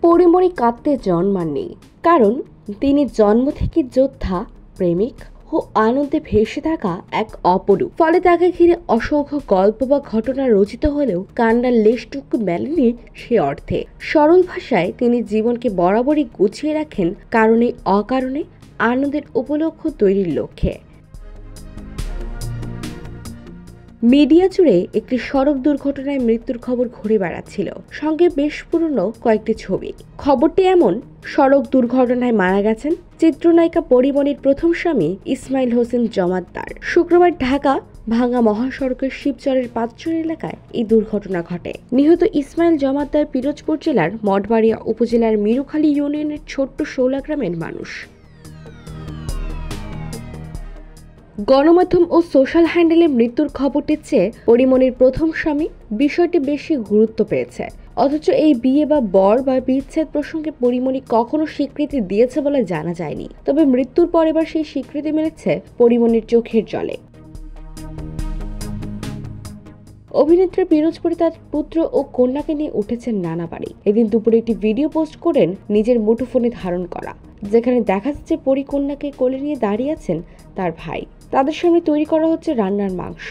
পরিমণি কাঁদতে জন্মাননি, কারণ তিনি জন্ম থেকে যোদ্ধা, প্রেমিক ও আনন্দে ভেসে থাকা এক অপরূপ। ফলে তাকে ঘিরে অসংখ্য গল্প বা ঘটনা রচিত হলেও কান্নার লেশটুকু মেলেনি সে অর্থে। সরল ভাষায় তিনি জীবনকে বরাবরই গুছিয়ে রাখেন কারণে অকারণে, আনন্দের উপলক্ষ তৈরির লক্ষ্যে। মিডিয়া জুড়ে একটি সড়ক দুর্ঘটনায় মৃত্যুর খবর ঘুরে বেড়াচ্ছিল, সঙ্গে বেশ পুরনো কয়েকটি ছবি। খবরটি এমন, সড়ক দুর্ঘটনায় মারা গেছেন চিত্রনায়িকা পরিমণির প্রথম স্বামী ইসমাইল হোসেন জমাদ্দার। শুক্রবার ঢাকা ভাঙ্গা মহাসড়কের শিবচরের পাঁচচর এলাকায় এই দুর্ঘটনা ঘটে। নিহত ইসমাইল জমাদ্দার পিরোজপুর জেলার মঠবাড়িয়া উপজেলার মিরুখালী ইউনিয়নের ছোট্ট শৌলা গ্রামের মানুষ। গণমাধ্যম ও সোশ্যাল হ্যান্ডেলে মৃত্যুর খবরটির চেয়ে পরিমণির প্রথম স্বামী বিষয়টি বেশি গুরুত্ব পেয়েছে। অথচ এই বিয়ে বা বর বা বিচ্ছেদ প্রসঙ্গে পরিমণি কখনো স্বীকৃতি দিয়েছে বলে জানা যায়নি। তবে মৃত্যুর পর এবার সেই স্বীকৃতি মিলেছে পরিমণির চোখের জলে। অভিনেত্রী পিরোজপুরে তার পুত্র ও কন্যাকে নিয়ে উঠেছেন নানা বাড়ি। এদিন দুপুরে একটি ভিডিও পোস্ট করেন নিজের মুঠোফোনে ধারণ করা, যেখানে দেখা যাচ্ছে পরিকন্যাকে কোলে নিয়ে দাঁড়িয়ে আছেন তার ভাই। তাদের সামনে তৈরি করা হচ্ছে রান্নার মাংস।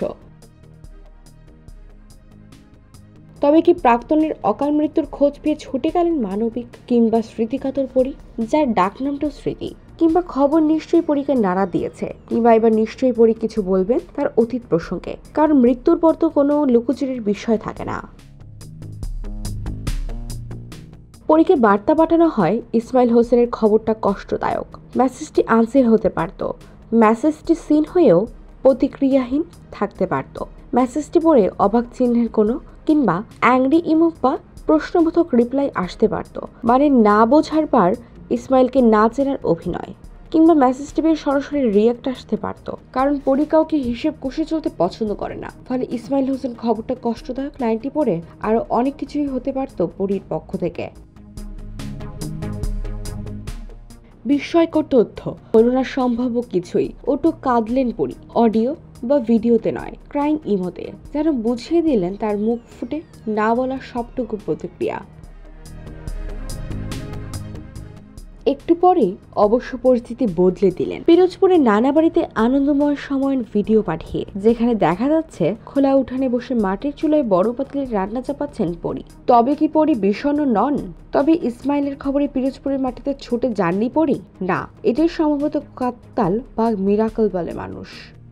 তবে কি প্রাক্তনের অকাল মৃত্যুর খোঁজ পেয়ে ছুটে গেলেন মানবিক কিংবা স্মৃতিকাতর পরি, যার ডাকনামটাও স্মৃতি? কিংবা খবর নিশ্চয়ই পরীকে নাড়া দিয়েছে, কিংবা এবার নিশ্চয়ই পরি কিছু বলবেন তার অতীত প্রসঙ্গে, কারণ মৃত্যুর পর তো কোনো লুকোচুরির বিষয় থাকে না। পরীকে বার্তা পাঠানো হয়, ইসমাইল হোসেনের খবরটা কষ্টদায়ক। মেসেজটি আনসিল হতে পারত, মেসেজটি সিন হয়েও প্রতিক্রিয়াহীন থাকতে পারত, মেসেজটি পড়ে অবাক চিহ্নের কোনো কিংবা অ্যাংরি ইমোক বা প্রশ্নবোধক রিপ্লাই আসতে পারত, মানে না বোঝার পার ইসমাইলকে না চেনার অভিনয়, কিংবা মেসেজটি পেয়ে সরাসরি রিয়াক্ট আসতে পারত। কারণ পরি কাউকে হিসেব কষে চলতে পছন্দ করে না। ফলে ইসমাইল হোসেন খবরটা কষ্টদায়ক লাইনটি পড়ে আরো অনেক কিছুই হতে পারত পরির পক্ষ থেকে। বিস্ময়কর তথ্য, হলো না সম্ভাব্য কিছুই। ওটু কাঁদলেন পরি, অডিও বা ভিডিওতে নয়, ক্রাইং ইমোতে, যেন বুঝিয়ে দিলেন তার মুখ ফুটে না বলা সবটুকু প্রতিক্রিয়া। একটু পরে অবশ্য পরিস্থিতি বদলে দিলেন, পিরোজপুরের নানা বাড়িতে আনন্দময় সময়ের ভিডিও পাঠিয়ে, যেখানে দেখা যাচ্ছে খোলা উঠানে বসে মাটির চুলায় বড় পাতিলে রান্না চাপাচ্ছেন পরি। তবে কি পরি বিষণ্ণ নন? তবে ইসমাইলের খবরে পিরোজপুরের মাটিতে ছুটে যাননি পরি? না, এটাই সম্ভবত কাকতাল বা মিরাকল বলে মানুষ।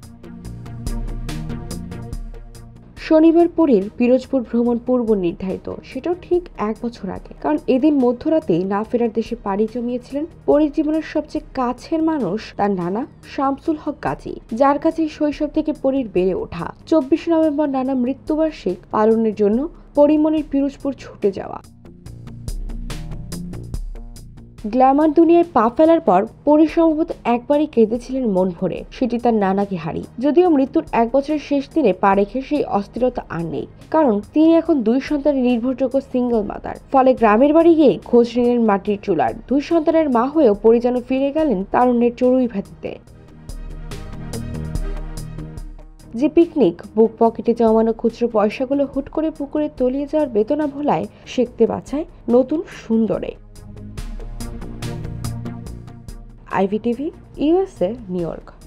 শনিবার পরীর পিরোজপুর ভ্রমণ পূর্ব নির্ধারিত, সেটাও ঠিক 1 বছর আগে। কারণ এদিন মধ্যরাতেই না ফেরার দেশে পাড়ি জমিয়েছিলেন পরীর জীবনের সবচেয়ে কাছের মানুষ, তার নানা শামসুল হক গাজী, যার কাছে শৈশব থেকে পরীর বেড়ে ওঠা। 24 নভেম্বর নানা মৃত্যুবার্ষিক পালনের জন্য পরিমণির পিরোজপুর ছুটে যাওয়া। গ্ল্যামার দুনিয়ায় পা ফেলার পর পরি সম্ভবত একবারই কেঁদেছিলেন মন ভরে, সেটি তার নানাকে হারিয়ে। যদিও মৃত্যুর 1 বছরের শেষ দিনে পা রেখে সেই অস্থিরতা আর নেই, কারণ তিনি এখন 2 সন্তানের নির্ভরযোগ্য সিঙ্গল মাদার। ফলে গ্রামের বাড়ি গিয়ে খোঁজ নিলেন মাটির চুলার। 2 সন্তানের মা হয়েও পরি যেন ফিরে গেলেন তারুণ্যের চড়ুই ভাতিতে। যে পিকনিক, বুক পকেটে জমানো খুচরো পয়সাগুলো হুট করে পুকুরে তলিয়ে যাওয়ার বেদনা ভোলায় শিখতে বাঁচায় নতুন সুন্দরে। IVTV, USA, New York.